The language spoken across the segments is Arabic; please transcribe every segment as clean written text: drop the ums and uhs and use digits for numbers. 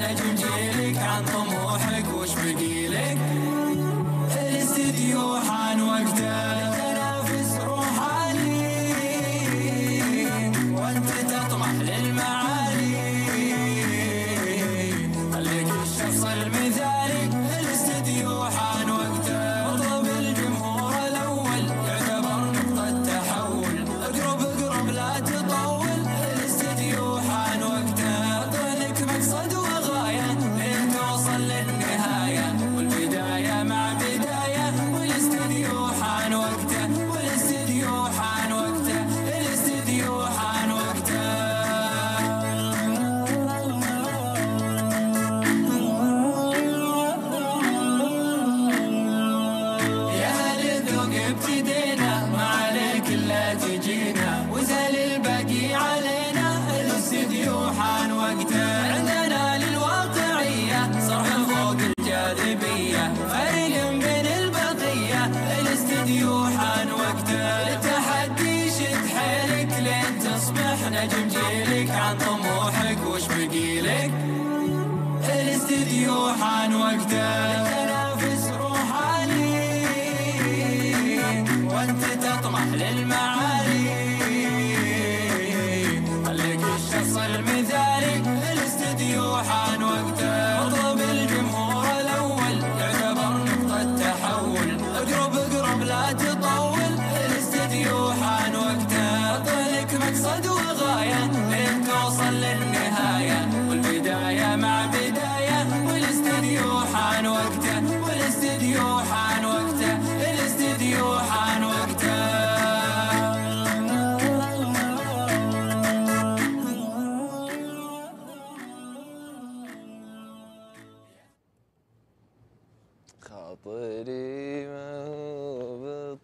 نجم جيلك عن طموحك وش بقيلك. الاستديو حان وقته تنافس روحاني وانت تطمح للمعالي. خليك الشخص المثالي. الاستديو حان وقته اطلب الجمهور الاول يعتبر نقطة تحول. اقرب لا تطول. الاستديو حان وقته اعطيلك مقصد وغاية لين توصل للنهاية والبداية مع بداية. والاستديو حان وقته والاستديو حان وقته الاستديو حان وقته. يا هل الذوق ابتدينا ما عليك الا تجينا وزال الباقي علينا. الاستديو حان وقته عندنا للواقعية صرح فوق الجاذبية فريق بين البقية. الاستديو حان وقته للتحدي شد حيلك لين تصبح نجم جيلك عن طموحك وش بقيلك. الاستديو حان وقته تنافس روحاني وانت تطمح للمعالي. خليك الشخص المثالي. الاستديو حان وقته اطلب الجمهور الاول يعتبر نقطة تحول. اقرب لا تطول. الاستديو حان وقته اعطيلك مقصد وغاية لين توصل للنهاية والبداية مع بداية. والاستديو حان وقته والاستديو حان وقته الاستديو حان وقته. خاطري ما هو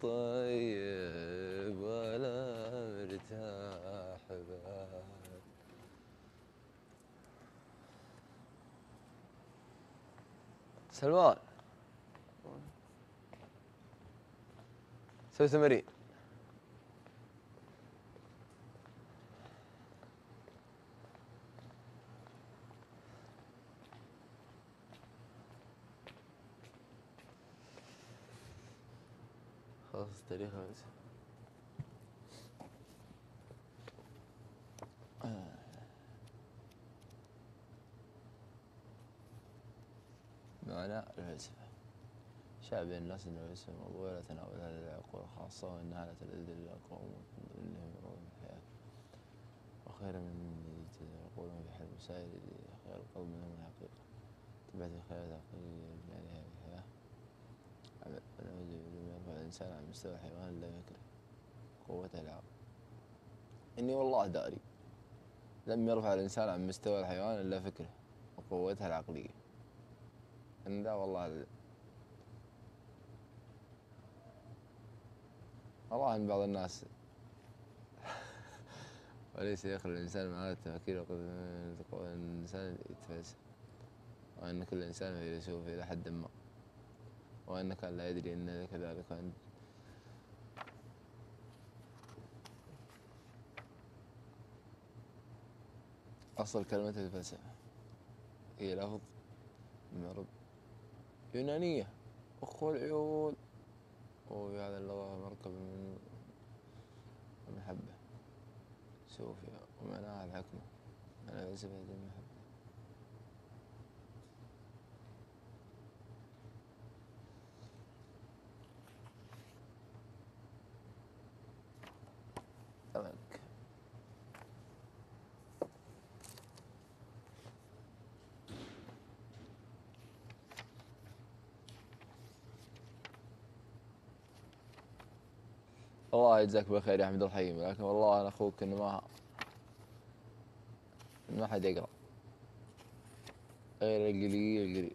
بطيب ولا مرتاح بال. سلمان سوي تمارين. خلاص التاريخ بس. معنى الفلسفة شاع بين الناس أن الفلسفة موضوع لا تناولها للعقول الخاصة وأنها لا تلذ للأقوام من ضمنهم يرون الحياة وخير من يقولون في حل مسائل خير القلب منهم الحقيقة. تبعت الخيال العقلية لبنائها الحياة. لم يرفع الإنسان عن مستوى الحيوان إلا فكره قوته العقل. إني والله داري لم يرفع الإنسان عن مستوى الحيوان إلا فكره وقوتها العقلية. إن ذا والله إن بعض الناس وليس يخلو الإنسان مع التفكير وقد الإنسان يتفلسف وأن كل إنسان فيلسوف إلى حد ما وأن كان لا يدري أن كذلك أنت. أصل كلمة الفلسفة هي لفظ من يونانية أخو العيون وفي هذا اللغة مركب من المحبة صوفيا ومعناها الحكمة. معنى الفلسفة المحبة. تمامك. الله يجزاك بالخير يا حمد الحكيم. لكن والله أنا أخوك إنه ما حد يقرأ غير القليل.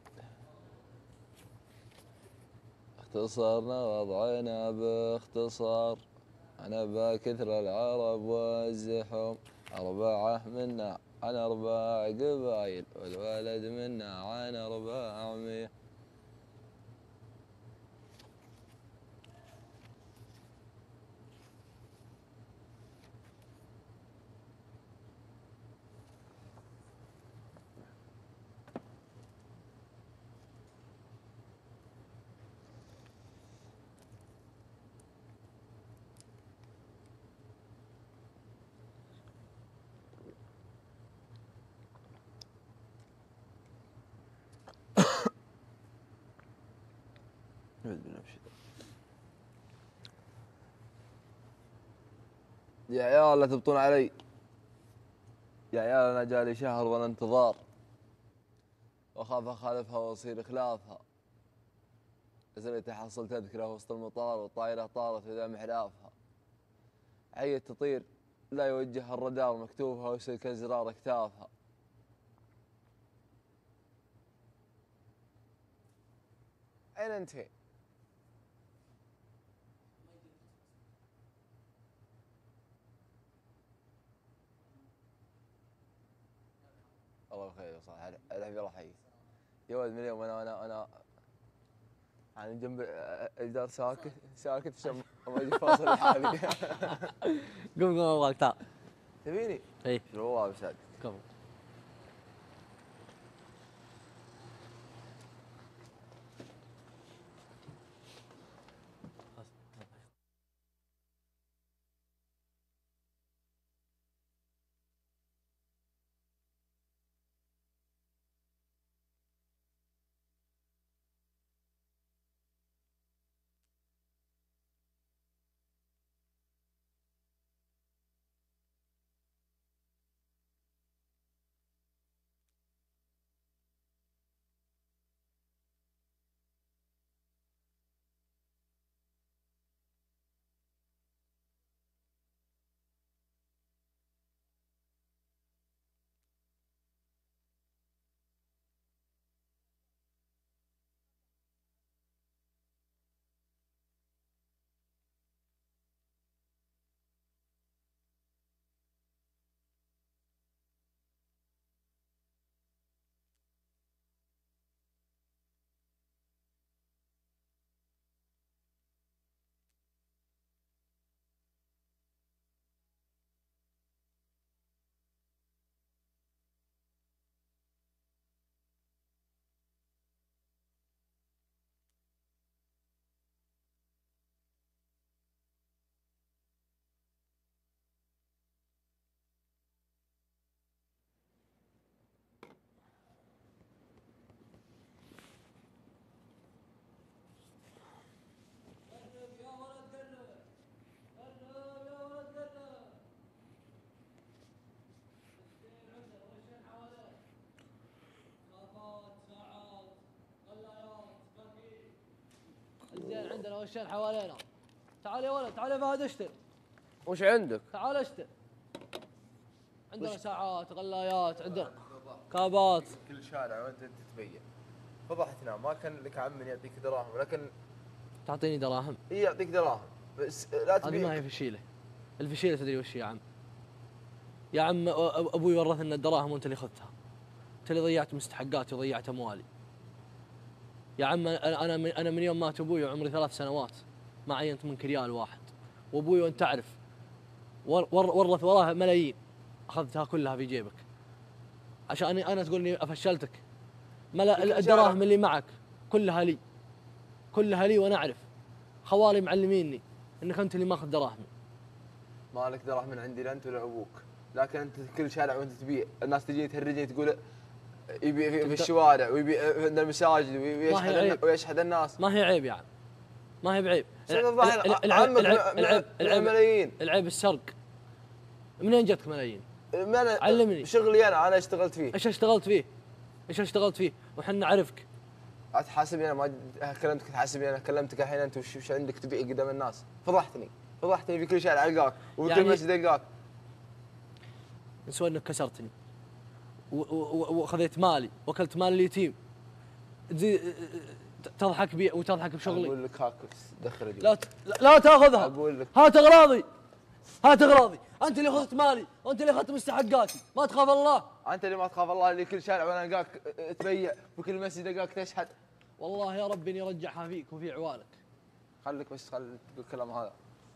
اختصرنا وضعنا باختصار أنا بكثر العرب والزحوم 4 منا عن 4 قبايل والولد منا عن 400. نعوذ بالله من الشيطان. يا عيال لا تبطون علي، يا عيال انا جالي شهر وانا انتظار، واخاف اخالفها واصير خلافها. نزلت حصل تذكره وسط المطار والطائره طارت وذا محلافها. عيت تطير لا يوجهها الرادار مكتوفها وسلك الزرار اكتافها. اين انت؟ الله بخير صح. الحبيب الله يحييك يا ولد. من اليوم انا يعني جنب الجدار ساكت عشان ما اجي فاصل لحالي. قوم ابغاك تعال. تبيني؟ اي والله بسعد. قوم. الزين عندنا وشين حوالينا. تعال يا ولد، تعال يا فهد اشتر. وش عندك؟ تعال اشتر. عندنا ساعات، غلايات، عندنا كابات. كل شارع وانت تتبين. فضحتنا، ما كان لك عم يعطيك دراهم، ولكن تعطيني دراهم؟ اي يعطيك دراهم بس لا تبيع. هذه ما هي فشيله. الفشيله تدري وش يا عم؟ يا عم ابوي ورثنا الدراهم وانت اللي اخذتها. انت اللي ضيعت مستحقاتي وضيعت اموالي. يا عم انا من يوم مات ابوي وعمري 3 سنوات ما عينت منك ريال واحد. وابوي وانت تعرف ورث وراه ملايين، اخذتها كلها في جيبك عشان انا تقول اني افشلتك. الدراهم اللي معك كلها لي، كلها لي، وانا اعرف. خوالي معلميني انك انت اللي ماخذ دراهمي. ما لك دراهم من عندي لا انت ولا ابوك، لكن انت كل شارع وانت تبيع. الناس تجي تهرجني تقول يبيع في الشوارع ويبيع عند المساجد ويشحذ الناس. ما هي عيب يا عم، ما هي بعيب. العيب السرق. منين جتك ملايين؟ علمني. شغلي انا اشتغلت فيه. ايش اشتغلت فيه؟ ايش اشتغلت فيه؟ وحنا نعرفك. تحاسبني انا، ما كلمتك تحاسبني انا، كلمتك الحين انت وش عندك تبيع قدام الناس؟ فضحتني في كل شارع القاك وفي كل مسجد القاك. نسوى انك كسرتني واخذت مالي واكلت مال اليتيم، تضحك بي وتضحك بشغلي. اقول لك هاك دخل لا تاخذها. اقول لك هات اغراضي، هات اغراضي. انت اللي اخذت مالي وانت اللي اخذت مستحقاتي، ما تخاف الله؟ انت اللي ما تخاف الله، اللي كل شارع وانا القاك تبيع في كل مسجد القاك تشحد. والله يا رب اني ارجعها فيك وفي عوالك. خليك بس تقول الكلام هذا.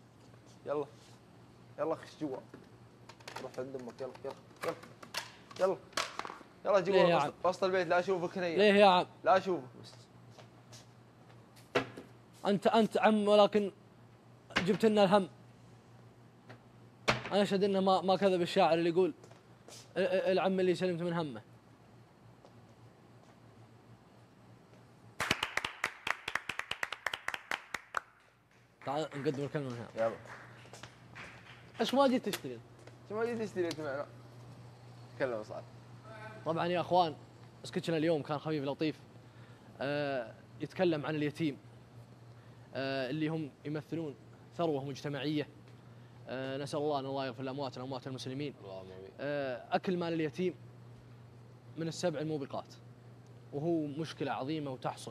يلا خش جوا، روح عند امك. يلا جوا وسط البيت، لا اشوفك هنا. ليه يا عم؟ لا اشوفك بس. انت عم، ولكن جبت لنا الهم. انا اشهد انه ما كذب الشاعر اللي يقول العم اللي سلمت من همه. تعال نقدم الكلمه من هنا. يلا. ايش ما جيت تشتري؟ شو ما جيت تشتري انت معنا؟ تكلم صعب. طبعا يا اخوان سكتشنا اليوم كان خفيف لطيف. يتكلم عن اليتيم اللي هم يمثلون ثروه مجتمعيه. نسال الله ان الله يغفر لامواتنا واموات المسلمين. اللهم امين. اكل مال اليتيم من السبع الموبقات، وهو مشكله عظيمه وتحصل.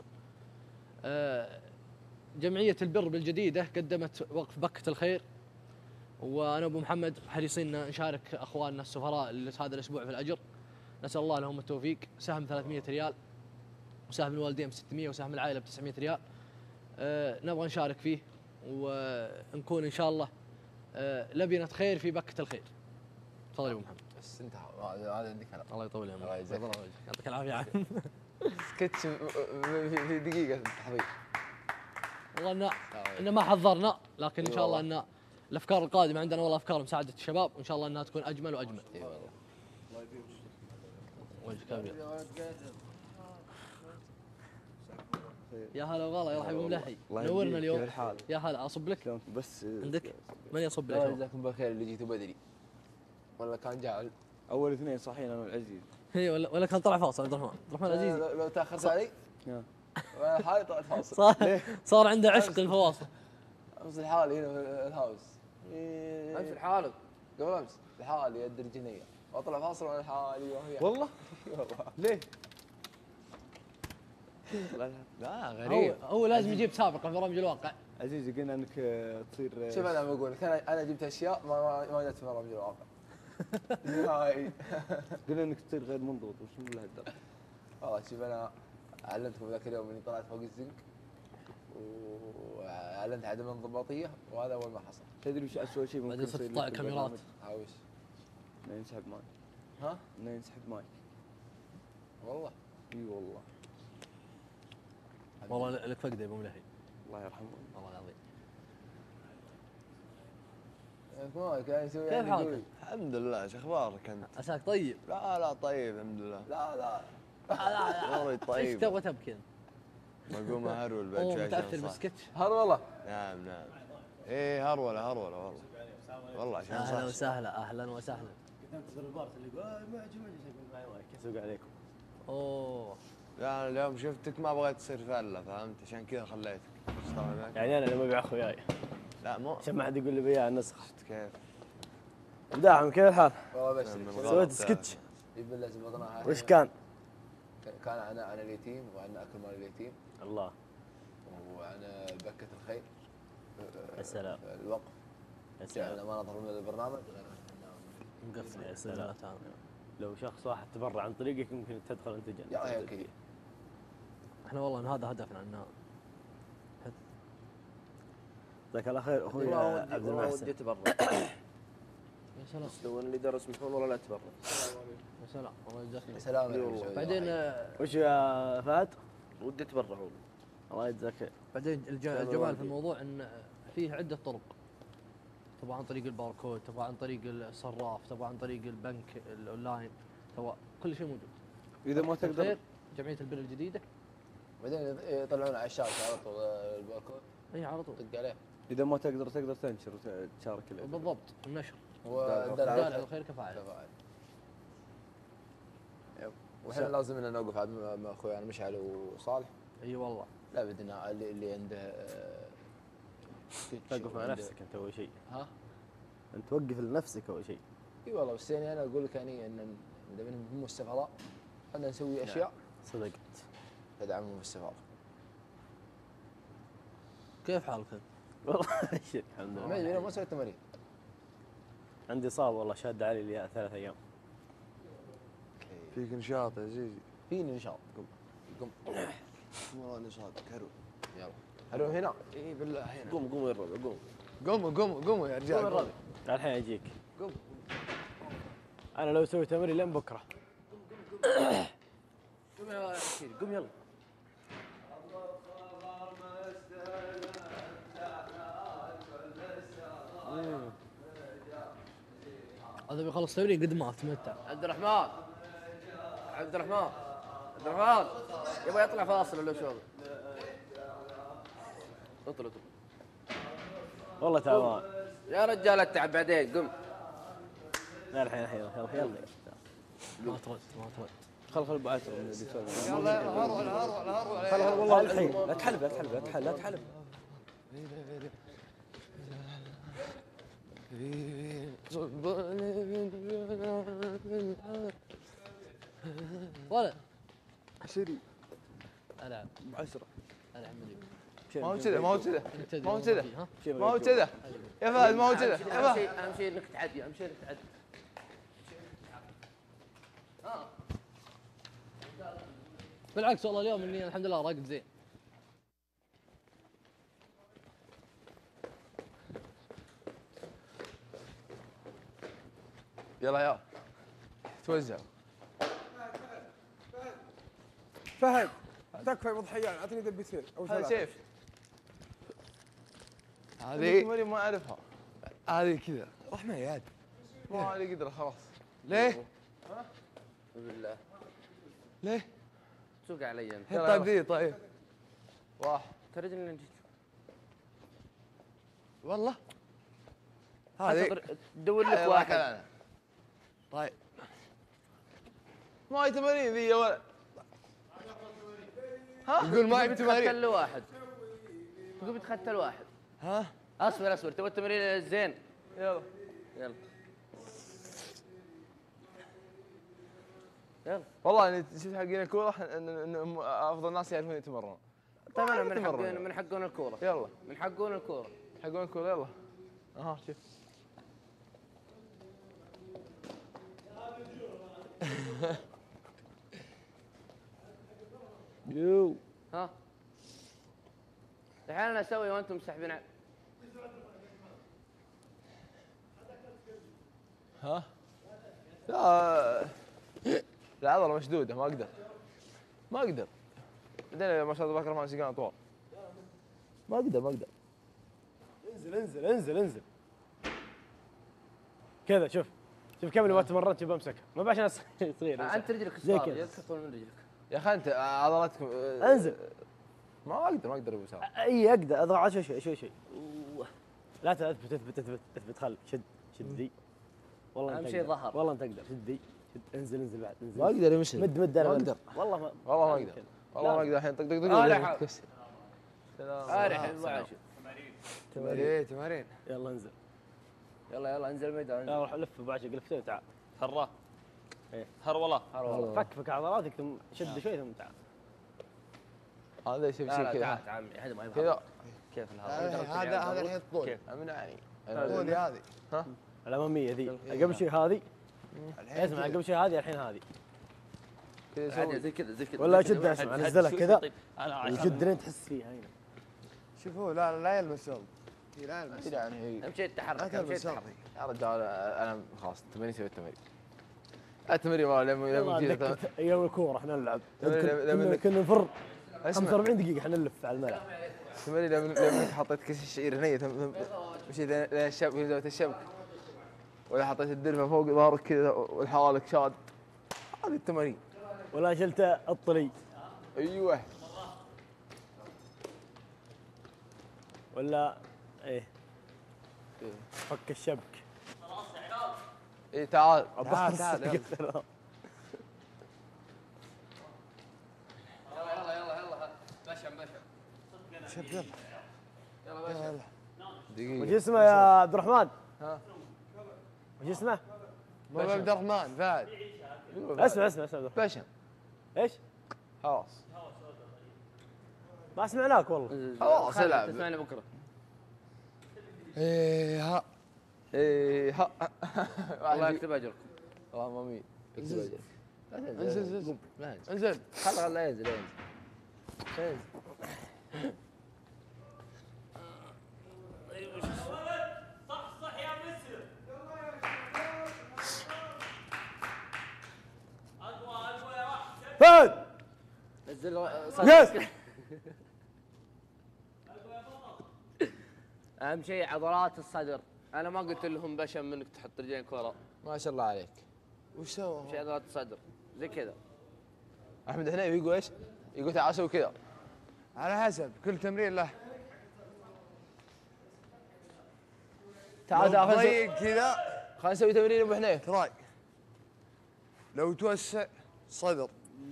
جمعيه البر بالجديده قدمت وقف بكه الخير، وانا ابو محمد حريصين نشارك اخواننا السفراء هذا الاسبوع في الاجر. نسال الله لهم التوفيق. سهم 300 ريال، وسهم الوالدين ب 600، وسهم العائله ب 900 ريال. نبغى نشارك فيه ونكون ان شاء الله لبنه خير في بكه الخير. تفضل يا ابو محمد. بس انت هذا عندك كلام. الله يطول عمرك. الله يجزاك. يعطيك العافيه يا عم. سكتش في دقيقه تحضير. والله ان ما حضرنا، لكن ان شاء الله ان الافكار القادمه عندنا والله افكار مساعده الشباب، وان شاء الله انها تكون اجمل واجمل. اي والله. وجهك ابيض. يا هلا وغلا، يا رحب بملحي، نورنا اليوم. يا هلا، اصب لك بس عندك من يصب لك؟ الله يجزاكم بالخير اللي جيتوا بدري. والله كان جاعل. اول اثنين صحيين انا والعزيز. اي ولا كان طلع فاصل عبد الرحمن. عبد الرحمن عزيزي لو تاخرت علي انا حالي طلعت فاصل. صار عنده عشق الفواصل. امس لحالي هنا في الهاوس. امس لحالك؟ قبل امس لحالي الدرجينيه واطلع فاصل وانا لحالي وهي. والله؟ والله. ليه؟ لا غريب. هو لازم يجيب سابقه في برامج الواقع. عزيزي قلنا انك تصير شوف انا بقول لك انا جبت اشياء ما جت في برامج الواقع. نهائي. قلنا انك تصير غير منضبط وش من هالدرجه. والله شوف انا علمتكم ذاك اليوم اني طلعت فوق الزنك واعلنت عدم الانضباطيه، وهذا اول ما حصل. تدري وش اسوء شيء ممكن بعدين يصير تطلع لك في الكاميرات. البرنامج؟ وش؟ انه ينسحب مايك. ها؟ انه ينسحب مايك. والله. اي والله. والله لك فقده يا ابو ملحي. الله يرحمه. والله العظيم. مالك يعني يسوي كيف حالك؟ الحمد لله. ايش اخبارك انت؟ عساك طيب؟ لا طيب الحمد لله. لا والله ايش طيب. تبغى تبكي انت؟ بقوم اهرول بعد اوه شوي متاثر عشان صح. بالسكتش؟ هر والله. نعم. ايه هرولة والله. والله عشان صح. اهلا وسهلا اهلا وسهلا. قدمت في البارت اللي يقول ما يجي يقول معي مايك اسوق عليكم. اوه لا انا اليوم شفتك ما بغيت تصير فله فهمت عشان كذا خليتك. يعني انا لما ابيع اخوياي لا مو عشان ما حد يقول لي بياع النسخ. شفت كيف؟ داعم كيف الحال؟ والله بس سويت سكتش يبلا زبطناها. وش كان؟ كان عن اليتيم وعن اكل مال اليتيم الله وعن بكة الخير. يا سلام الوقف. يا سلام يعني ما نظهر من البرنامج. مقفل يا سلام. لو شخص واحد تبرع عن طريقك يمكن تدخل انت جنة. يا هيك كذا. احنا والله إن هذا هدفنا ان جزاك الله خير اخوي عبد المحسن. ودي اتبرع. يا سلام لو اللي درس محول والله لا اتبرع. يا سلام الله يجزاك خير. سلام والله. بعدين وش يا فهد؟ ودي اتبرع والله. الله يجزاك خير. بعدين الجمال في الموضوع ان فيه عده طرق. تبغى عن طريق الباركود، تبغى عن طريق الصراف، تبغى عن طريق البنك الاونلاين، تبغى كل شيء موجود. اذا ما تقدر خير جمعيه البر الجديده. بعدين يطلعون على الشاشه على طول الباركود. اي على طول طق عليه. اذا ما تقدر تنشر وتشارك العيد. بالضبط النشر. والدلع دال على الخير كفاعل. واحنا لازم ان نوقف عاد مع اخويانا مشعل وصالح. اي والله. لابد ان اللي عنده توقف مع نفسك انت اول شيء. ها؟ انت توقف لنفسك اول شيء. اي والله بس يعني انا اقول لك يعني ان هم السفراء احنا نسوي اشياء صدقت. تدعمهم السفاره. كيف حالك انت؟ والله الحمد لله. انا ما سويت تمارين. عندي اصابه والله شاد علي لي 3 ايام. فيك نشاط يا عزيزي. فيني نشاط. قم والله نشاط كرو. يلا هلو هنا. اي بالله هنا. قوم يا الربع قوموا يا رجال. قوم الربع. الحين اجيك. قوم. انا لو اسوي تمرين لين بكره. قوم يا اخي قوم يلا. هذا بيخلص تمرين قد ما تمتع. عبد الرحمن يبغى يطلع فاصل ولا شغل؟ اطلع والله تعبان. يا رجال التعب بعدين قم. لا الحين يلا يلا. ما ترد ما ترد. خل ابو عشر من اللي يسولف. يلا هروح خل والله الحين لا تحلف لا تحلف لا تحلف لا تحلف. ولا عشري العب بعشرة. العب مليون. ما هو كذا ما هو كذا ما هو كذا ها ما هو كذا يا فهد ما هو كذا يا فهد. اهم شيء انك تعدي، اهم شيء انك تعدي. بالعكس والله اليوم اني الحمد لله راقد زين. يلا يا توزع. فهد تكفى ابو ضحيان اعطني دبتين او هذا ثلاث. سيف. هذه ما اعرفها. هذه كذا رحمه يا عاد. ما لي قدره خلاص. ليه؟ بالله ليه؟ سوق علي انت. طيب ذي طيب. واحد. ترى اني جيت. والله هذه تدور لك واحد. واحد. طيب ما هي تمارين ذي يا ولد. ها؟ يقول ما هي تختل تمارين. له واحد. تقوم تختل واحد. ها؟ اصبر تبغى التمرين الزين. يلا يلا يلا. والله اني شفت حقين الكوره ان افضل ناس يعرفون يتمرنون. طبعا يتمرن. من حقون الكوره. يلا من حقون الكوره. حقون الكوره يلا. اها شوف. يو ها الحين انا اسوي وانتم مسحبين ها؟ لا العضله مشدوده ما اقدر ما اقدر. بعدين ما شاء الله تبارك الرحمن سيقان طوال. ما اقدر. انزل كذا شوف كيف اللي ما تمرنت بمسكها ما بعرف عشان يصير انت رجلك زي صار كذا. يدك طول من رجلك. يا اخي انت عضلاتكم انزل. ما اقدر ابو سام. اي اقدر اضغط شوي لا اثبت خل شد ذي. والله اهم انت شيء تقدر. ظهر. والله انت تقدر شد ذي انزل بعد انزل. ما اقدر يا مشعل. مد انا ما اقدر. والله ما والله ما اقدر. والله ما اقدر الحين طق ارح سلام. ارح ابو عاشر. تمارين يلا انزل. يلا انزل الميدان. يلا روح لف ابو عشق لفتين وتعال. هراه ايه هر والله. فك عضلاتك ثم شد شوي ثم تعال. هذا شوف لا شيء لا كذا. تعال هذا ما يبغى. كذا كيف الهواء؟ هذا الحين طول. كيف امنعني. طول هذه. ها الاماميه ذي قبل شوي هذه. اسمع قبل شوي هذه الحين هذه. كذا عادي سوي. زي كذا ولا شد اسمع انزلها كذا. انا وشد لين تحس فيها هنا. شوفوا لا يلمس يوم. لا يلمس. كذا يعني اهم شيء التحرك. لا اهم شيء تلمس يوم. التحرك. يا رجال انا خلاص التمارين سويت التمارين. التمارين والله لما جيت ايام الكوره احنا نلعب لما- كنا نفر اسمع 45 دقيقه احنا نلف على الملعب. التمارين لما حطيت كيس الشعير هنيه مشيت لين الشبك في زاويه الشبك ولا حطيت الدرفه فوق ظهرك كذا والحوالك شاد. هذه التمارين. ولا شلت الطلي ايوه ولا ايه فك الشبك. اي تعال عباس. تعال يلا. يلا بشم شوف يلا. دقيقه وش اسمه يا عبد الرحمن؟ ها وش اسمه؟ مو عبد الرحمن فهد. اسمع بشم ايش؟ خلاص ما سمعناك والله. خلاص العب. تسمعنا بكره. ايه ها. ايه ها الله يكتب اجركم. اللهم امين. انزل. انزل انزل. انزل خله ينزل فهد نزل يس. اهم شيء عضلات الصدر. انا ما قلت لهم بشم منك تحط رجلينك ورا. ما شاء الله عليك. وش سوى؟ شيء عضلات الصدر زي كذا. احمد حنيفي يقول ايش؟ يقول تعال سوي كذا. على حسب كل تمرين له. تعال تعال ضيق كذا خلينا نسوي تمرين ابو حنيف. تراي لو توسع صدر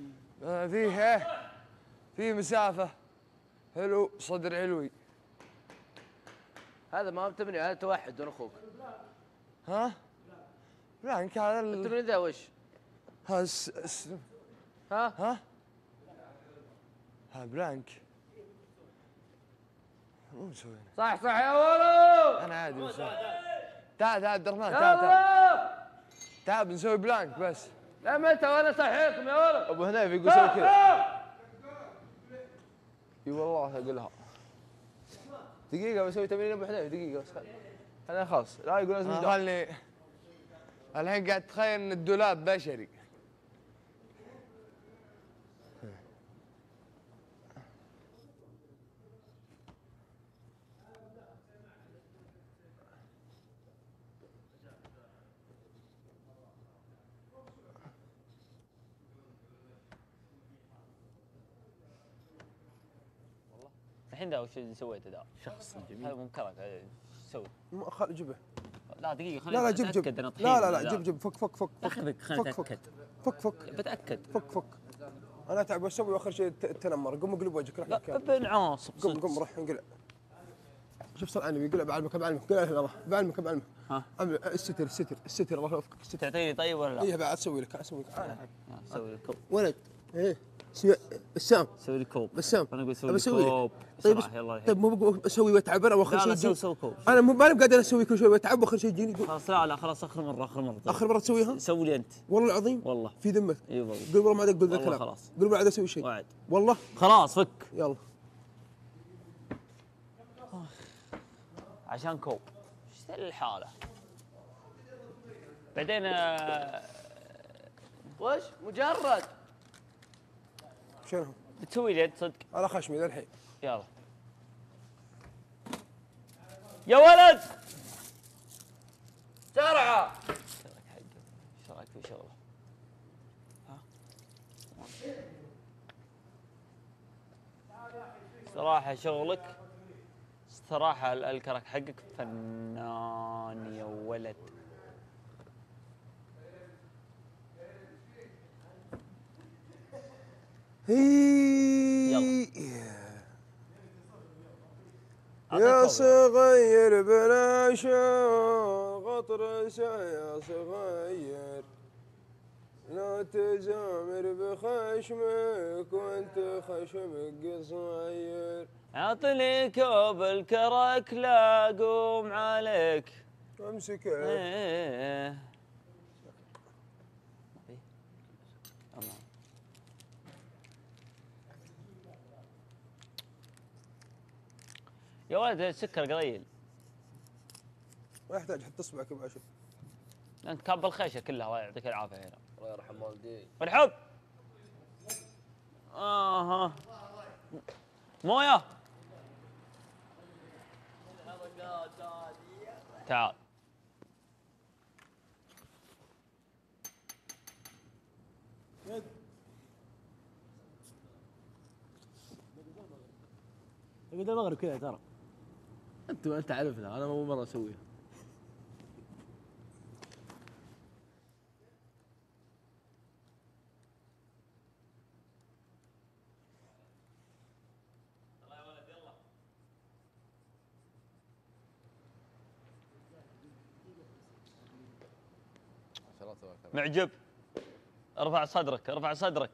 فيه مسافة حلو صدر علوي. هذا ما هو تمرين، هذا توحد دون اخوك. ها؟ بلانك هذا التمرين ذا وش؟ ها ها؟ ها بلانك. مو مسوينا. صح يا ولد. انا عادي بس. تعال عبد الرحمن تعال. تعال بنسوي بلانك بس. لا متى وانا صحيكم يا ولد. ابو حنيف يقول سوي كذا. اي والله اقولها. دقيقة بسوي تمرين ابو حنيف دقيقة بس. انا خلاص لا يقول لازم خلني الحين قاعد تخيل ان الدولاب بشري. الحين ذا وش سويته ذا؟ شخص جميل. هذا منكرك ايش تسوي؟ جيبه. لا دقيقة لا خليني جيب أتأكد أنا طحين لا ولا جيب فك خليني أتأكد. فك بتأكد. فك انا اتعب اسوي واخر شيء التنمر. قم اقلب وجهك روح لا مكان. ابن عاصب. قم روح انقلع. شوف صار عنبي يقلع بعلمك قلع بعلمك ها الستر الله يوفقك. الستر تعطيني طيب ولا لا؟ ايه بعد اسوي لك سوي لي كوب. ولد ايه بسام سوي لي كوب. بسام انا اقول أبي سوي لي كوب. طيب بسرعة يلا طيب مو اسوي واتعب انا واخر لا شيء لا سوي كوب. انا مو ماني قادر اسوي كل شوي واتعب واخر شيء يجيني خلاص لا خلاص اخر مرة طيب. اخر مره تسويها سوي لي انت. والله العظيم والله في ذمتك اي والله. قل والله ما عاد اقول ذا والله الكلام خلاص. قل ما عاد اسوي شيء وعد. والله خلاص فك. يلا عشان كوب. ايش الحالة؟ بعدين وش؟ مجرد. شنو؟ بتسوي لي صدق. على خشمي ذا الحين يلا يا ولد سرعة. ايش رايك في شغله؟ ها؟ صراحة شغلك صراحة الكرك حقك فنان يا ولد. يلا يا صغير بلا شوق غطرس يا صغير لا تزامر بخشمك وانت خشمك قصير. اعطني كوب الكرك لا اقوم عليك. امسك إيه. يا ولد السكر قليل. ما يحتاج حط اصبعك بعشر. انت كاب الخيشه كلها الله يعطيك العافيه هنا. الله يرحم والديك. والحب. مويه. تعال. قد المغرب كذا ترى. انت عارفنا انا مو مره اسويها. معجب. ارفع صدرك ارفع صدرك.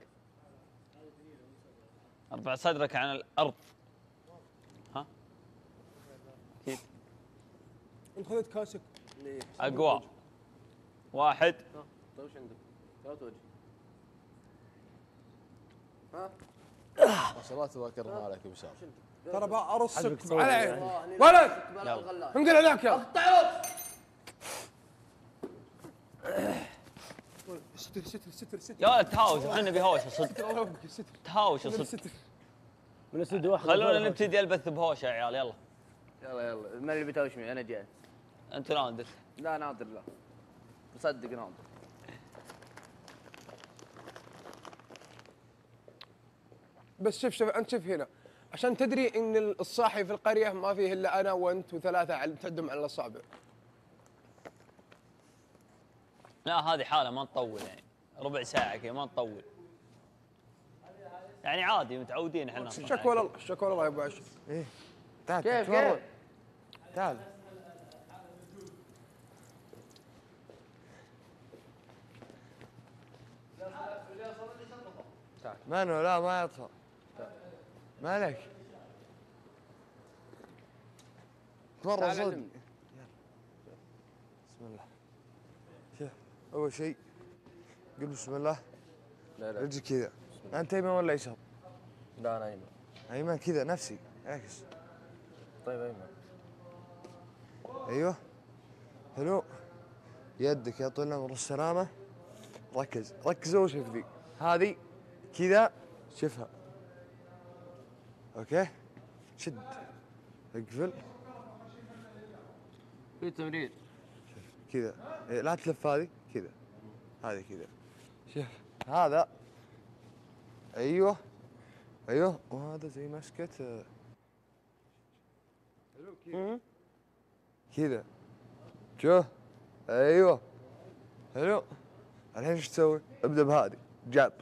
ارفع صدرك عن الارض. ها؟ اكيد. انت خذيت كاسك. اقوى. واحد. طيب وش عندك؟ ثلاث وجه. ما شاء الله تبارك الله عليك يا بشار. ترى بارصك على عيني ولد. ولد انقلع ذاك يا ستر يا ولد تهاوش احنا بهوشه صدق. تهاوش صدق. من استوديو واحد. خلونا نبتدي البث بهوشه يا عيال يلا. يلا من اللي بتهوش معي انا جاي. انت نادر. لا نادر لا. مصدق نادر. بس شوف انت شوف هنا عشان تدري ان الصاحي في القريه ما فيه الا انا وانت وثلاثه تعدهم على الاصابع. لا هذه حاله ما نطول يعني ربع ساعه كذا ما نطول يعني عادي متعودين احنا شكوى الله شكوى الله يا ابو عشر. ايه تعال كيف تتمرن. كيف؟ تعال منو لا ما يطفى مالك تمرن صدق. بسم الله شوف اول شيء قل بسم الله. لا لا رجل كذا انت ايمن ولا يسار؟ لا انا ايمن. ايمن كذا نفسي اعكس. طيب ايمن. ايوه حلو يدك يا طويل العمر والسلامه. ركز ركز اول شيء في ذي هذه كذا شوفها اوكي شد اقفل في تمرين كذا إيه لا تلف هذه كذا هذه كذا شوف هذا ايوه ايوه وهذا زي مسكه حلو كذا كذا شوف ايوه حلو الحين ايش تسوي؟ ابدا بهذه جاب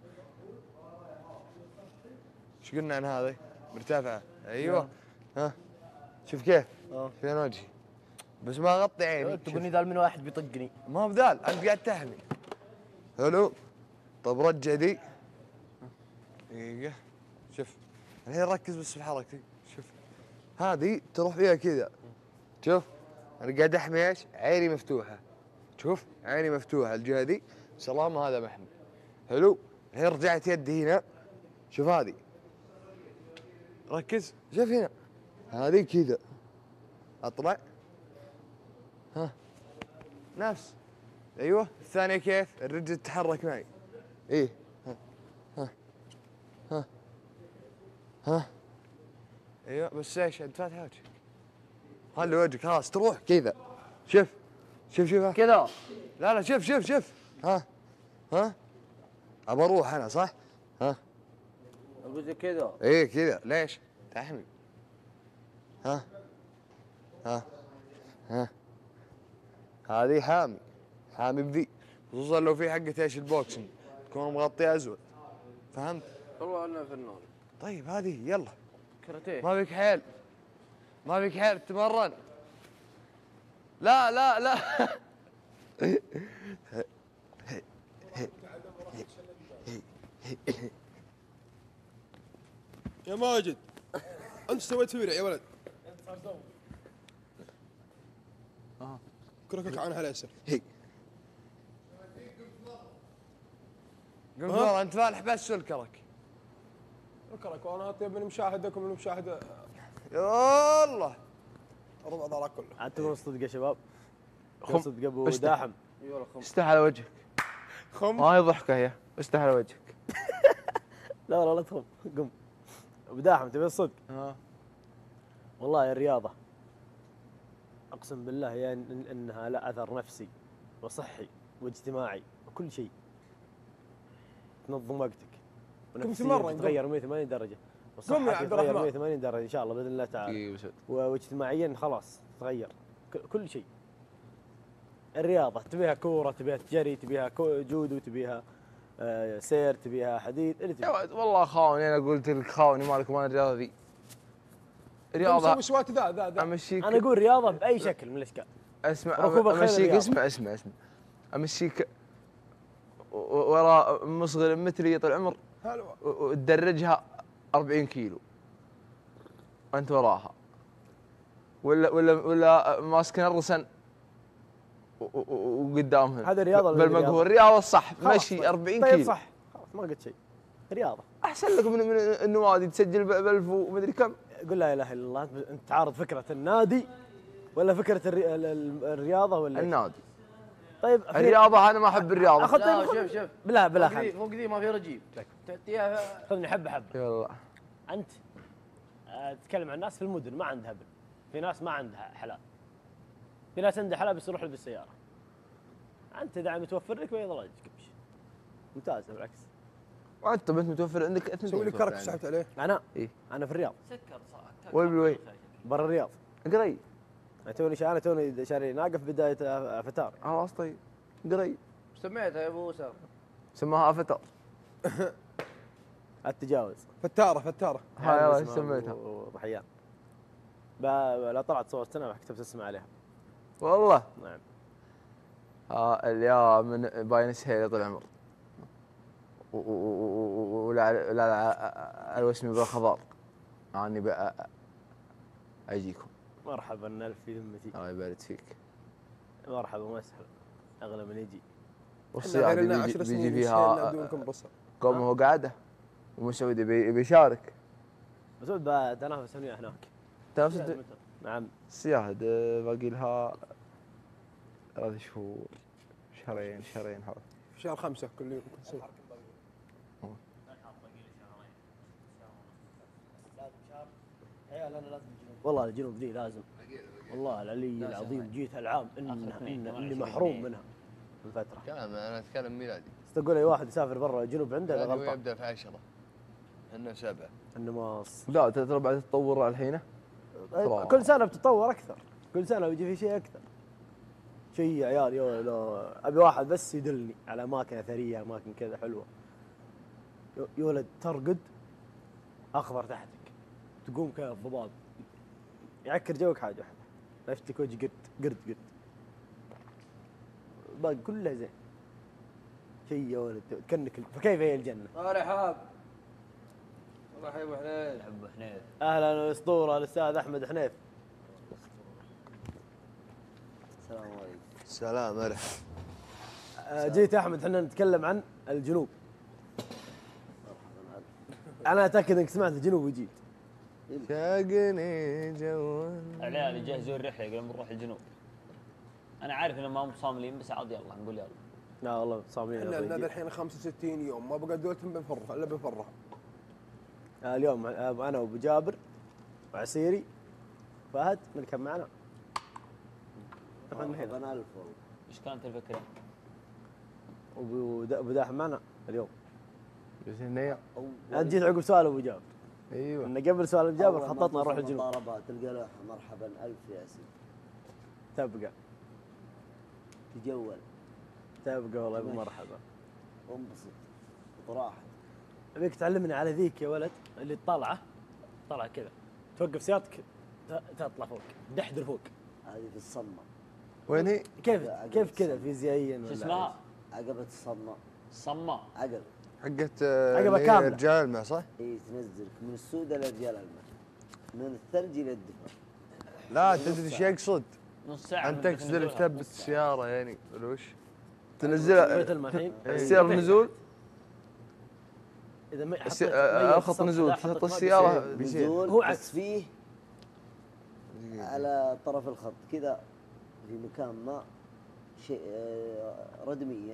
ايش قلنا عن هذه؟ مرتفعه ايوه ها شوف كيف؟ فين وجهي؟ بس ما اغطي عيني. تقولني ذا من واحد بيطقني. ما هو بذال انت قاعد تحمي. حلو طب رجع ذي دقيقة شوف الحين ركز بس في حركتي شوف هذه تروح فيها كذا شوف انا قاعد احمي ايش؟ عيني مفتوحة شوف عيني مفتوحة الجهة ذي سلام هذا محمي حلو الحين رجعت يدي هنا شوف هذه ركز شوف هنا هذه كذا اطلع ها نفس ايوه الثانية كيف؟ الرجل تتحرك معي ايه ها ها ها ها ايوه بس ايش انت فاتح وجهك خلي وجهك خلاص تروح كذا شوف شوف شوف كذا لا لا شوف شوف شوف ها ها ابى اروح انا صح؟ ها اقول لك كذا ايه كذا ليش؟ تحمي ها ها ها هذه حامي حامي بذي خصوصا لو في حقة ايش البوكسنج تكون مغطية ازود فهمت؟ والله انا فنان طيب هذه يلا كاراتيه ما بيك حيل ما بيك حيل تتمرن لا لا لا يا ماجد انت سويت فيرع يا ولد كركك عنها اليسر قلت والله انت فالح بس سلكرك كرك وانا طيب من مشاهدك ومن مشاهد يلا ربع ضلع كله عاد تقول صدق يا شباب صدق ابو اشتح. داحم. استح على وجهك خم هاي ضحكه هي استح على وجهك لا والله لا تخم قم ابو داحم تبي الصدق والله يا الرياضه اقسم بالله يا انها لها اثر نفسي وصحي واجتماعي وكل شيء. تنظم وقتك تتمرن تتغير 180 درجه قم يا وصحتك عبد تتغير الرحمن 180 درجه ان شاء الله باذن الله تعالى واجتماعيا خلاص تتغير كل شيء. الرياضه تبيها كوره تبيها جري تبيها جودو تبيها سير تبيها حديد اللي يا تبيها. ولد والله خاوني انا قلت لك خاوني مالك ومال الرياضه ذي رياضه مسوي سوات ذا امشيك انا اقول رياضه باي شكل من الاشكال. اسمع ركوب الخيل امشيك رياضة. اسمع امشيك وراء مصغر مثلي طول العمر وتدرجها 40 كيلو وانت وراها ولا ماسكين الرسن وقدامهم هذا رياضه بالمقهور الرياضه الصح مشي 40 طيب كيلو صح خلاص ما قلت شيء رياضه احسن لك من النوادي تسجل ب1000 ومدري كم. قل لا اله الا الله. انت تعارض فكره النادي ولا فكره الرياضه ولا النادي. طيب الرياضه انا ما احب الرياضه. اخذ لا طيب شوف بلا فوق ذي ما في رجيم تعطيها خذني حبه حبه. يلا انت تتكلم عن الناس في المدن ما عندها هبل. في ناس ما عندها حلال في ناس عندها حلال بس يروح له بالسياره. انت اذا متوفر لك بيض الله كبش ممتاز بالعكس. وانت بنت متوفر عندك اثنين سوي لي كرك سحبت عليه انا إيه؟ انا في الرياض سكر وين برا الرياض قريب انا توني شاري ناقه في بدايه فتار. خلاص طيب قريب. ايش سميتها يا ابو اسامه؟ سماها افاتار. التجاوز. فتاره. هاي اسمها ايش سميتها؟ أبو رحيان. لا طلعت صور سنة كتبت اسمه عليها. والله. نعم. اليا من باين سهيل طول العمر. ولا لا اسمي بالخضار. اني بقى اجيكم. مرحبا الف في ذمتي. الله يبارك فيك. مرحبا ومسهلا. اغلى من يجي. والصيادة بيجي فيها قوم هو قاعده ومسعود بيشارك. مسعود بتنافس وياه هناك. تنافس. نعم. السياهد باقي لها 3 شهور، شهرين حول. في شهر 5 كل يوم كل سنة. والله الجنوب ذي لازم. والله العلي العظيم جيت العام اني محروم منها من فتره. كلام انا اتكلم ميلادي. تقول اي واحد يسافر برا الجنوب عنده هو غلطان. يبدا في 10 انه 7. النماص. لا ترى بعد تطور الحين. كل سنه بتتطور اكثر، كل سنه بيجي في شيء اكثر. شيء يا عيال ابي واحد بس يدلني على اماكن اثريه، اماكن كذا حلوه. يا ولد ترقد اخضر تحتك، تقوم كذا الضباب يعكر جوك حاجه واحده، لفت لك وجه قرد باقي كله زين. شيء يا ولد كانك فكيف هي الجنه؟ رحاب. الله يحيي ابو حنيف. ابو حنيف. اهلا الاسطوره الاستاذ احمد حنيف. السلام عليكم. السلام مرحبا. جيت يا احمد احنا نتكلم عن الجنوب. انا اتاكد انك سمعت الجنوب وجيت. شاقني جوال. العيال يجهزون الرحله يقولون بنروح الجنوب. انا عارف انهم ما هم صاملين بس عاد يلا نقول يلا. لا والله صاملين. احنا لنا الحين 65 يوم ما بقى دولتهم بنفرها الا بنفرها. اليوم انا وابو جابر وعسيري فهد من كم معنا؟ مرحبا الف. ايش كانت الفكره؟ وابو داحم معنا اليوم. بس النية. انا جيت عقب سؤال ابو جابر. ايوه. انه قبل سؤال ابو جابر خططنا نروح الجنوب. طلبات تلقى له مرحبا الف يا سيدي. تبقى والله ابو مرحبا. انبسط وراحت. ابيك تعلمني على ذيك يا ولد اللي طالعه كذا توقف سيارتك تطلع فوق دحدر فوق. هذه في الصمة. وين هي؟ كيف كذا فيزيائيا شو اسمها؟ عقبة الصمة. الصمة. عقب. حقت عقبة كاملة. رجال الماء صح؟ اي تنزلك من السودة لرجال الماء. من الثلج الى الدفا. لا تدري ايش يقصد؟ نص ساعة. انت تقدر تثبت السيارة يعني ولا وش؟ تنزلها السيارة نزول. اذا ما خط نزول تحط السيارة نزول هو عكس فيه على طرف الخط كذا في مكان ما شيء ردمية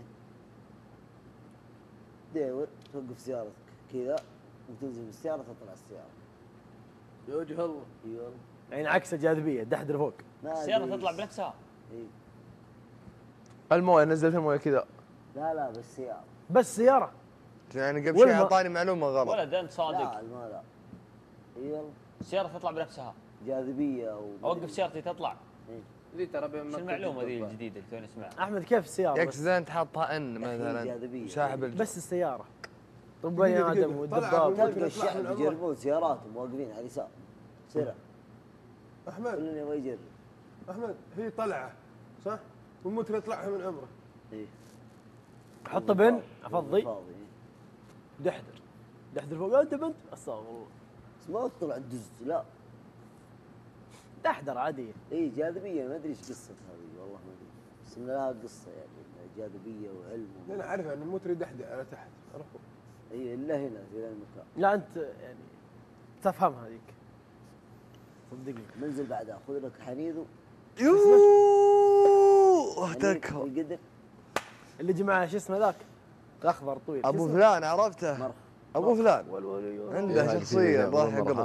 داور توقف سيارتك كذا وتنزل من السيارة تطلع السيارة. يا وجه الله. ايوه يعني عكس الجاذبية دحدر فوق. السيارة تطلع بنفسها. اي المويه نزلت المويه كذا. لا سيارة. بس سيارة. يعني قبل شوي اعطاني معلومة غلط. ولد انت صادق. لا الماء لا. ايوه السيارة تطلع بنفسها. جاذبية اوقف سيارتي تطلع. ذي ترى بين شو المعلومة ذي الجديدة اللي توني اسمعها؟ احمد كيف السيارة؟ يقصد انت حاطها ان مثلا ساحب بس السيارة. طب بني ادم والدباب. تلقى الشعب يجربون سياراتهم واقفين على اليسار. سرع. احمد. كلنا يبغى يجرب. احمد هي طلعة صح؟ والمتر يطلعها من عمره. ايه. حط بن افضي. دحدر فوق انت بنت استغفر الله. بس ما تطلع الدز لا. دحدر عادية. اي جاذبية ما ادري ايش قصة هذه والله ما ادري. بس ان لها قصة يعني جاذبية وعلم. انا اعرف ان المتر يدحدح على تحت عرفوا. اي الا هنا في ذا المكان. لا انت يعني تفهم هذيك. صدقني. منزل بعدها خذ لك حنيذ. يوه تكفى. القدر. اللي جماعة شو اسمه ذاك؟ الاخضر طويل. ابو فلان عرفته. ابو فلان. عنده شخصية راح يقلط.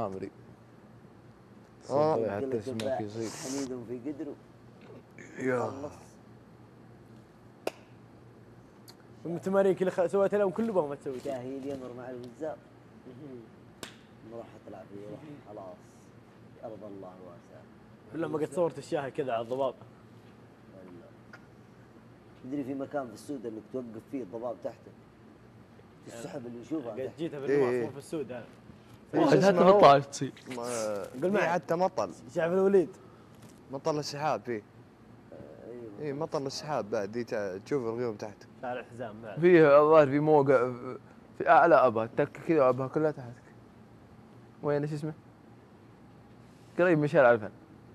حتى اسمك يصير. حنيذ في قدر. يا. التمارين كلها سويتها لهم كلهم ما تسوي. شاهي اليمر مع الوزاب. ما راح تلعب فيه روح خلاص. ارض الله واسعة. لما قد صورت الشاهي كذا على الضباب. تدري في مكان في السود انك توقف فيه الضباب تحته في السحب اللي نشوفها قد جيتها إيه. بالنواف مو في السود انا. واحد حتى في الطايف تصير. قول معي. حتى مطل شعب الوليد. مطل السحاب فيه. اي مطل السحاب بعد دي تشوف الغيوم تحت. شارع الحزام بعد. فيه الظاهر في موقع في اعلى ابها تك كذا وابها كلها تحت. وين ايش اسمه؟ قريب من شارع الفن.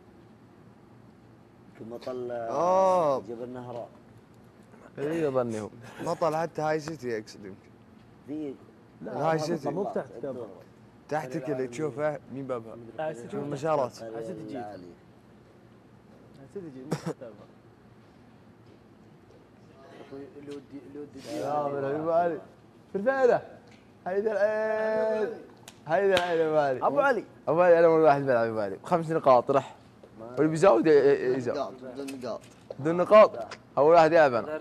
مطل جبل نهراء. اي ظني هو. مطل حتى هاي سيتي اقصد يمكن. في لا هاي سيتي مو بتحت قبل. تحتك اللي تشوفه مين بابها؟ هاي سيتي المسارات. هاي سيتي جيت. هاي سيتي جيت مو تحت بابها. اللي ودي يا ابو علي في الفائده هيدا العين هيدا العين يا ابو علي ابو علي ابو علي انا اول واحد بلعب ابو علي ب5 نقاط رح واللي بيزود يزود بدون نقاط بدون نقاط اول واحد يلعب انا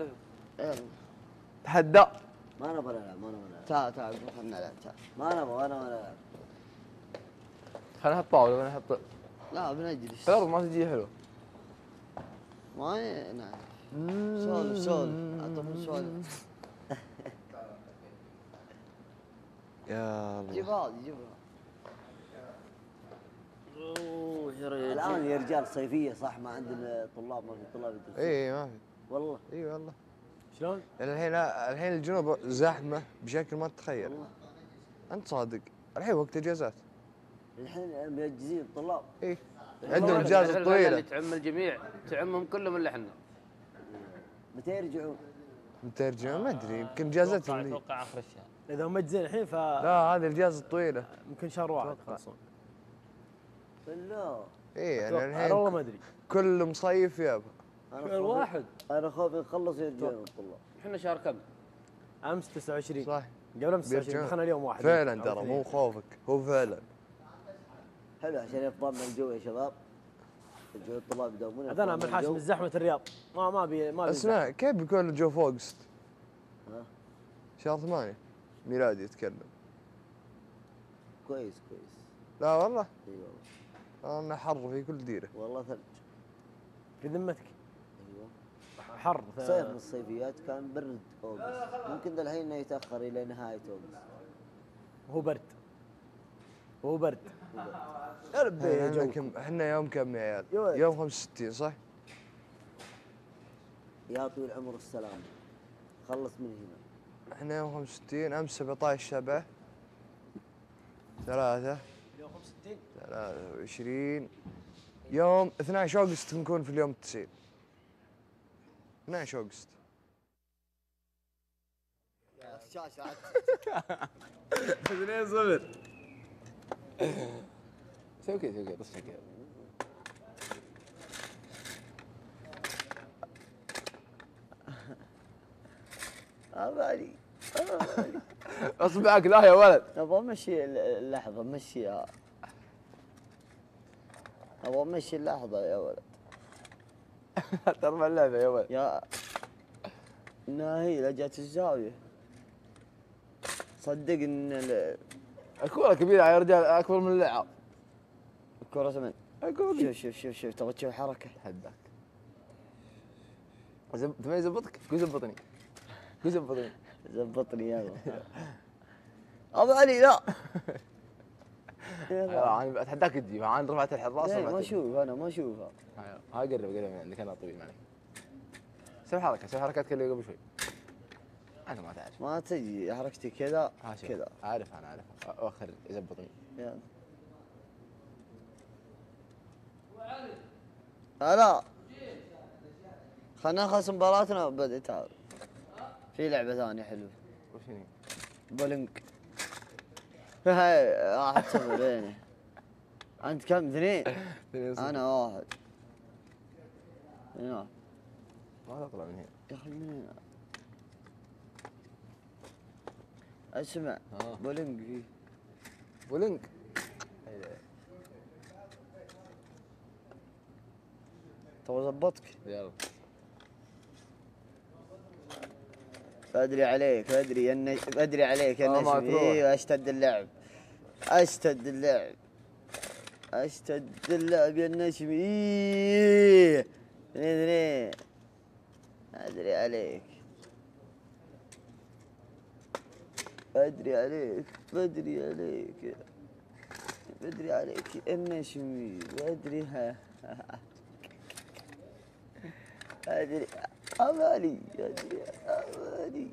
تحدى ما نبغى نلعب ما نبغى نلعب تعال خلينا نلعب تعال ما نبغى انا نلعب خلينا نحط طاوله خلينا نحط لا بنجلس الارض ما تجي حلو ما نعرف سولف اعطهم سولف يا الله جيب هذه الان يا رجال صيفيه صح ما عندنا طلاب ما في طلاب يدرسون اي ما في والله اي والله شلون؟ الحين الجنوب زحمه بشكل ما تتخيل انت صادق الحين وقت اجازات الحين مجهزين الطلاب اي عندهم اجازه طويله اللي تعم الجميع تعمهم كلهم الا احنا متى يرجعون؟ متى يرجعون ما ادري يمكن اجازتهم ذي. اتوقع اخر الشهر اذا هم مجزين الحين ف لا هذه الاجازه الطويله يمكن شهر واحد يخلصون. لا اي يعني انا والله الحين ما ادري. كل مصيف يابا شهر واحد. انا خوفي يخلص يرجعون الطلاب احنا شهر كم؟ امس 29 صح قبل امس 29 دخلنا اليوم واحد فعلا ترى مو خوفك هو فعلا حلو عشان يفضلنا الجو يا شباب الجو الطلاب يداومون هذا انا منحاش من زحمه الرياض ما بي اسمع كيف بيكون الجو في اوغست؟ ها؟ شهر 8 ميلادي يتكلم كويس لا والله اي والله انا حر في كل ديره والله ثلج في ذمتك ايوه حر صيف من الصيفيات كان برد اوغست ممكن ذا الحين انه يتاخر الى نهايه اوغست هو برد يا ربي يا جو احنا يوم كم يا عيال؟ يوم 65 صح؟ يا طويل العمر السلام خلص من هنا احنا يوم 65 امس 17/7 3 يوم 65 23 يوم 12 اوغست نكون في اليوم 90 12 اوغست يا الشاشه عاد 2-0 سوي كذا طش كذا بالي اصبعك لا يا ولد ابغى امشي اللحظه مشيها ابغى امشي اللحظه يا ولد ترفع اللعبه يا ولد يا ناهي جات الزاويه صدق ان الكوره كبيره يا رجال اكبر من اللعب الكره ثمن الكوره شوف تبغى تشوف حركه حداك تبغى يزبطك قول زبطني زبطني يلا ابو علي لا انا اتحداك تجيبها انا رفعت الحراس ما اشوف انا ما اشوفها ها قرب من عندك انا طويل معك سوي حركات اللي قبل شوي انا ما تعرف ما تجي حركتي كذا كذا عارفها اخر يزبطني يلا لا خلنا نخلص مباراتنا وبدأ تعال في لعبة ثانية حلوة وش هي؟ بولينج هاي 1-0 بيني أنت كم 2 أنا 1 هنا ما تطلع من هنا يا أخي من هنا اسمع بولينج فيه بولينج تبغى ظبطك يلا بدري عليك بدري عليك يا نجم ايوه اشتد اللعب يا النجم ايه 2-2 أدري عليك بدري عليك بدري عليك بدري عليك النشمي بدري ها أدري أمالي أدري أمالي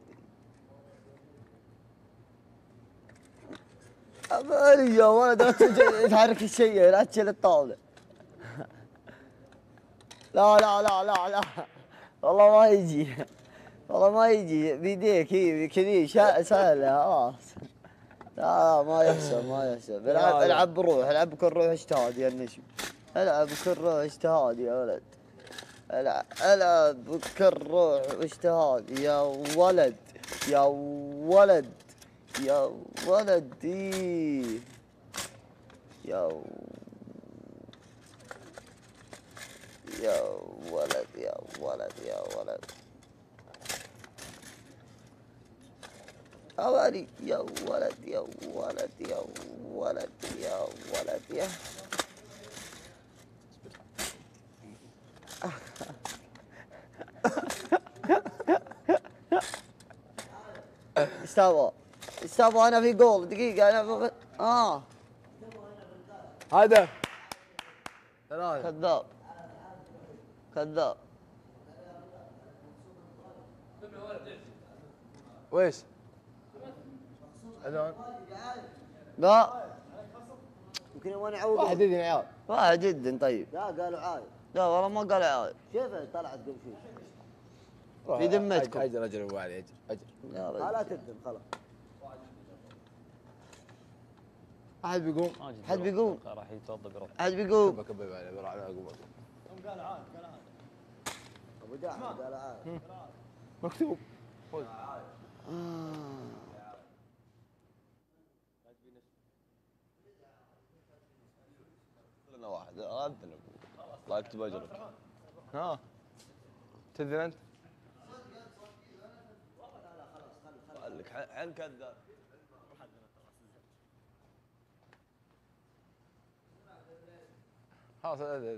أمالي يا ولد لا تحرك الشيء لا تشيل الطاولة لا لا لا لا لا والله ما يجي والله ما يجي بيديك هي كذي سهلة خلاص لا ما يحسب ما يحسب العب بروح العب بكل روح اجتهاد يا النشم العب بكل روح اجتهاد يا ولد العب بكل روح واجتهاد يا ولد يا ولد يا ولدي يا ولد يا ولد يا ولد أوالي يا ولد يا ولد يا ولد يا ولد يا استوى أنا في جول دقيقة أنا في هدف كذاب كذاب ويش؟ اذان لا يمكن يبغون يعوضون واحد يدين عيال واحد جدا طيب لا قالوا عايد لا والله ما قالوا عايد شوف طلعت قبل شوي في ذمتكم اجل اجل ابو علي اجل لا تدم خلاص احد بيقوم حد بيقوم راح يتوضا بروحه حد بيقوم كبه كبه عليه بروح على اقوم قال عاد قال عاد ابو داعم قال عايد مكتوب كلنا واحد اذن الله يكتب اجرك. ها تدري انت؟ قال لك حل كذاب. خلاص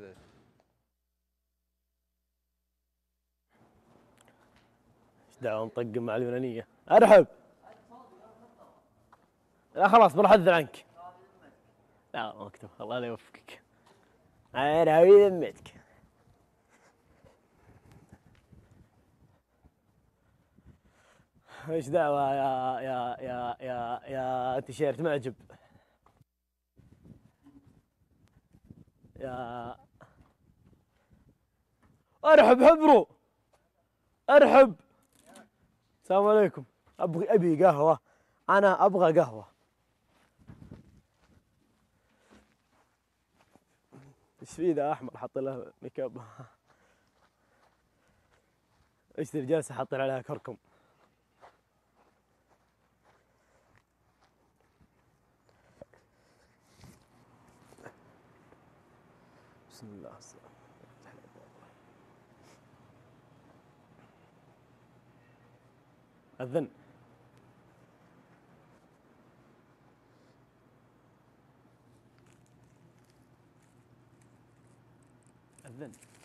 ايش دعوه مطقم مع اليونانيه؟ ارحب لا خلاص بروح اذن عنك. لا مكتوب الله لا يوفقك. انا هوي ذمتك. ايش دعوه يا تيشيرت معجب يا ارحب حبرو ارحب. السلام عليكم. ابي قهوه انا ابغى قهوه. ايش في ذا احمر حط له ميك اب؟ ايش ذي الجلسه حاطين عليها كركم؟ بسم الله السلام أذن أذن